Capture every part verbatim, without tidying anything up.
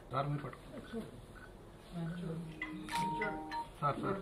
Sir మీరు పట్టు sir sir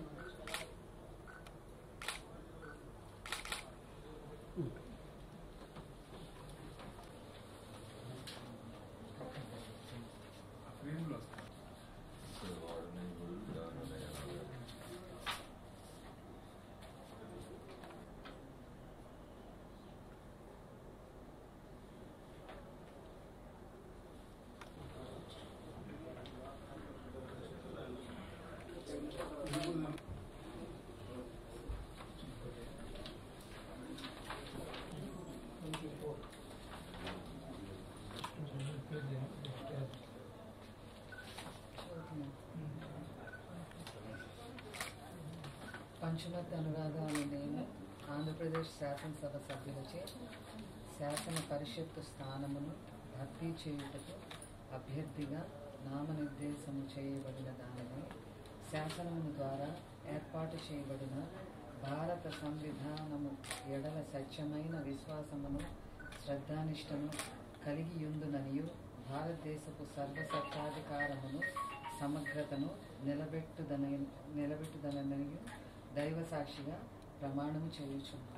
పంచుమతి Anuradha అనే నేను ఆంధ్రప్రదేశ్ శాసనసభ సభ్యులచే శాసన పరిషత్తు స్థానమును భర్తీ చేయుటకు అభ్యర్థిగా నామనిర్దేశము చేయబడిన దానిని శాసనము ద్వారా ఏర్పాటు చేయబడిన భారత సంవిధానము ఎడల సత్యమైన విశ్వాసమును శ్రద్ధానిష్టను కలిగియుందుననియు భారతదేశపు సర్వసత్తాధికారమును సమగ్రతను నిలబెట్టుదన నిలబెట్టుదననియు దైవ సాక్షిగా ప్రమాణము చేయుచున్నాను.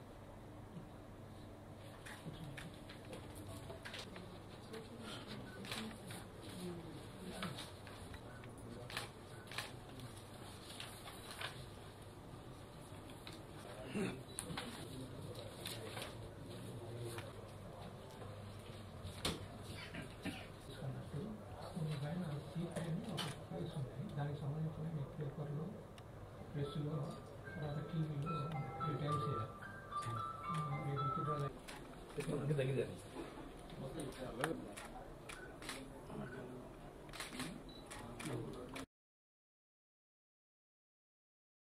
దానికి సంబంధించిన మీ పేపర్లో ప్రెస్లో తర్వాత టీవీలో త్రీ టైమ్స్ వేయాలి. మీకు తగ్గిదాన్ని